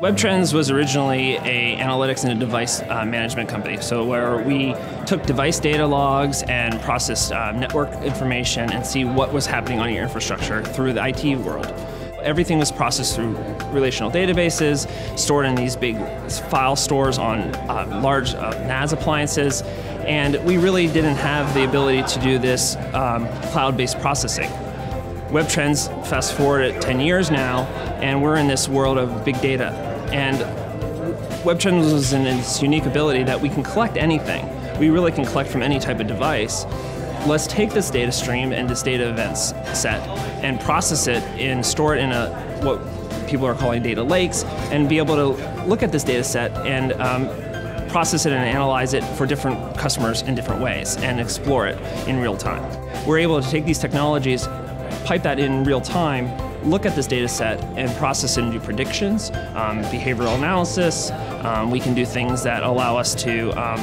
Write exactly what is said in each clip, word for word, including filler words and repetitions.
Webtrends was originally a analytics and a device uh, management company, so where we took device data logs and processed uh, network information and see what was happening on your infrastructure through the I T world. Everything was processed through relational databases, stored in these big file stores on uh, large uh, N A S appliances, and we really didn't have the ability to do this um, cloud-based processing. Webtrends, fast forward at ten years now, and we're in this world of big data. And Webtrends is in its unique ability that we can collect anything. We really can collect from any type of device. Let's take this data stream and this data events set and process it and store it in a what people are calling data lakes, and be able to look at this data set and um, process it and analyze it for different customers in different ways and explore it in real time. We're able to take these technologies, pipe that in real time, look at this data set and process it and do predictions, um, behavioral analysis. Um, we can do things that allow us to um,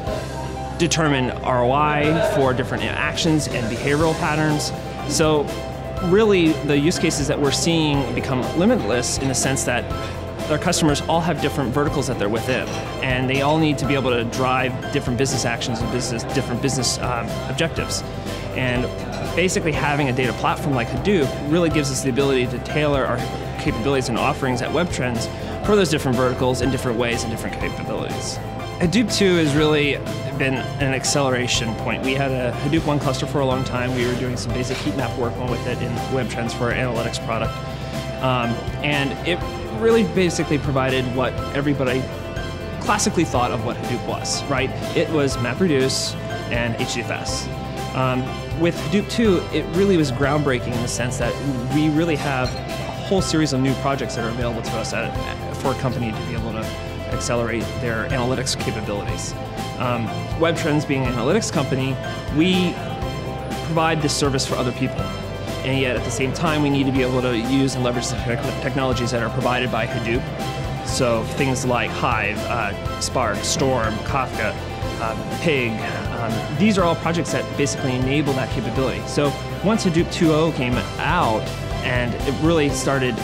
determine R O I for different actions and behavioral patterns. So really the use cases that we're seeing become limitless in the sense that our customers all have different verticals that they're within, and they all need to be able to drive different business actions and business, different business um, objectives. And basically having a data platform like Hadoop really gives us the ability to tailor our capabilities and offerings at Webtrends for those different verticals in different ways and different capabilities. Hadoop two has really been an acceleration point. We had a Hadoop one cluster for a long time. We were doing some basic heat map work with it in Webtrends for our analytics product. Um, and it really basically provided what everybody classically thought of what Hadoop was, right? It was MapReduce and H D F S. Um, with Hadoop two, it really was groundbreaking in the sense that we really have a whole series of new projects that are available to us at, for a company to be able to accelerate their analytics capabilities. Um, Webtrends being an analytics company, we provide this service for other people. And yet at the same time, we need to be able to use and leverage the technologies that are provided by Hadoop. So things like Hive, uh, Spark, Storm, Kafka, um, Pig, um, these are all projects that basically enable that capability. So once Hadoop two point oh came out and it really started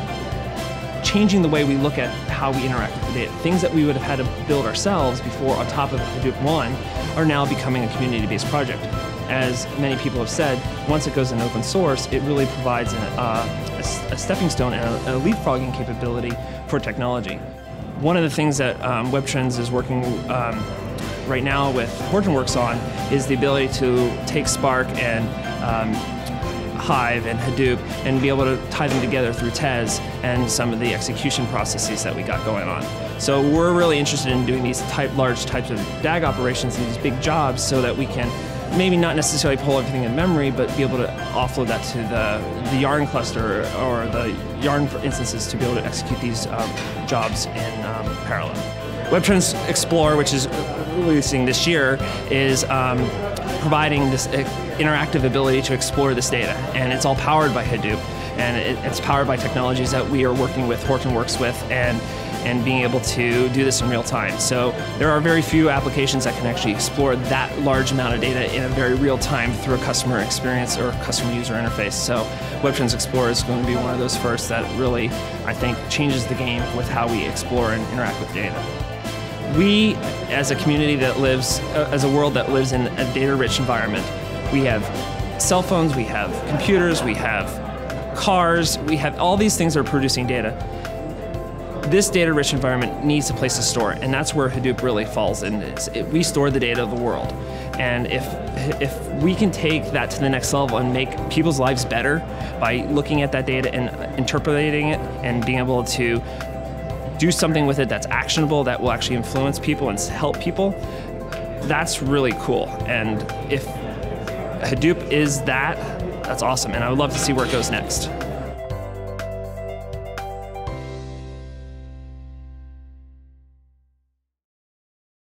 changing the way we look at how we interact with the data, things that we would have had to build ourselves before on top of Hadoop one are now becoming a community-based project. As many people have said, once it goes in open source, it really provides an, uh, a, a stepping stone and a, a leapfrogging capability for technology. One of the things that um, Webtrends is working um, right now with Hortonworks on is the ability to take Spark and um, Hive and Hadoop and be able to tie them together through Tez and some of the execution processes that we got going on. So we're really interested in doing these type, large types of D A G operations and these big jobs so that we can maybe not necessarily pull everything in memory, but be able to offload that to the, the Yarn cluster or the Yarn instances to be able to execute these um, jobs in um, parallel. Webtrends Explore, which is releasing this year, is um, providing this interactive ability to explore this data, and it's all powered by Hadoop, and it, it's powered by technologies that we are working with Hortonworks with, and and being able to do this in real time. So there are very few applications that can actually explore that large amount of data in a very real time through a customer experience or customer user interface. So Webtrends Explorer is going to be one of those first that really, I think, changes the game with how we explore and interact with data. We, as a community that lives, uh, as a world that lives in a data-rich environment, we have cell phones, we have computers, we have cars, we have all these things that are producing data. This data-rich environment needs a place to store it, and that's where Hadoop really falls in. It, we store the data of the world, and if if we can take that to the next level and make people's lives better by looking at that data and interpreting it and being able to do something with it that's actionable, that will actually influence people and help people, that's really cool. And if Hadoop is that, that's awesome, and I would love to see where it goes next.